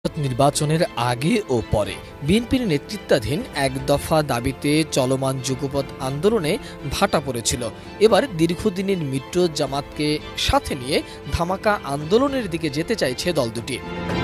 নির্বাচনের আগে ও পরে বিএনপির নেতৃত্বাধীন এক দফা দাবিতে চলমান যুগপৎ আন্দোলনে ভাটা পড়েছিল। এবার দীর্ঘদিনের মিত্র জামাতকে সাথে নিয়ে ধামাকা আন্দোলনের দিকে যেতে চাইছে দল দুটি।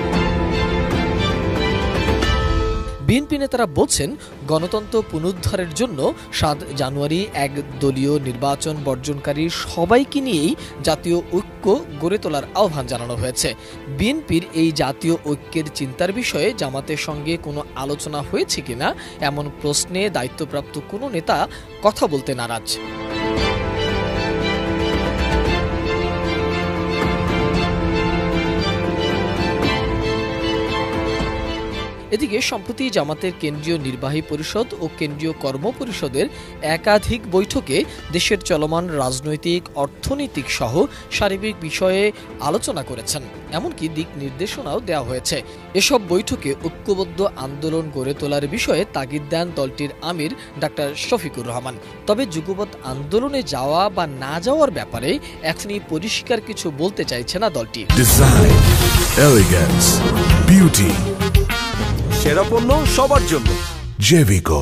বিএনপি নেতারা বলছেন, গণতন্ত্র পুনরুদ্ধারের জন্য ৭ জানুয়ারি একদলীয় নির্বাচন বর্জনকারী সবাইকে নিয়েই জাতীয় ঐক্য গড়ে তোলার আহ্বান জানানো হয়েছে। বিএনপির এই জাতীয় ঐক্যের চিন্তার বিষয়ে জামাতের সঙ্গে কোনো আলোচনা হয়েছে কিনা এমন প্রশ্নে দায়িত্বপ্রাপ্ত কোনো নেতা কথা বলতে নারাজ। এদিকে সম্প্রতি জামাতের কেন্দ্রীয় নির্বাহী পরিষদ ও কেন্দ্রীয় কর্ম পরিষদের একাধিক বৈঠকে দেশের চলমান রাজনৈতিক, অর্থনৈতিক সহ সার্বিক বিষয়ে আলোচনা করেছেন, এমনকি দিক নির্দেশনাও দেওয়া হয়েছে। এসব বৈঠকে ঐক্যবদ্ধ আন্দোলন গড়ে তোলার বিষয়ে তাগিদ দেন দলটির আমির ডাক্তার শফিকুর রহমান। তবে যুগপৎ আন্দোলনে যাওয়া বা না যাওয়ার ব্যাপারে এখনই পরিষ্কার কিছু বলতে চাইছে না দলটি। ডিজাইন, এলিগেন্স, বিউটি, সেরা পণ্য সবার জন্য জেভিকো।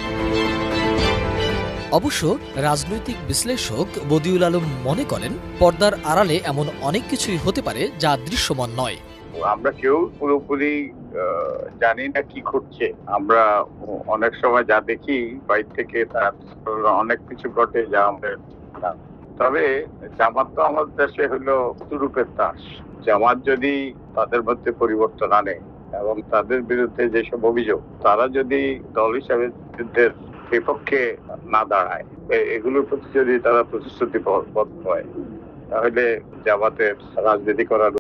অবশ্য রাজনৈতিক বিশ্লেষক বদিউল আলম মনে করেন, পর্দার আড়ালে এমন অনেক কিছুই হতে পারে যা দৃশ্যমান নয়। আমরা কেউ পুরোপুরি জানি না কি ঘটছে। আমরা অনেক সময় যা দেখি বাইরে থেকে, তার অনেক কিছু ঘটে যা আমাদের। তবে জামাত তো আমাদের দেশে হলো তুরুপের তাস। জামাত যদি তাদের মধ্যে পরিবর্তন আনে এবং তাদের বিরুদ্ধে যেসব অভিযোগ, তারা যদি দল হিসাবে যুদ্ধের বিপক্ষে না দাঁড়ায়, এগুলোর প্রতি যদি তারা প্রতিশ্রুতিবদ্ধ হয়, তাহলে জামাতের রাজনীতি করার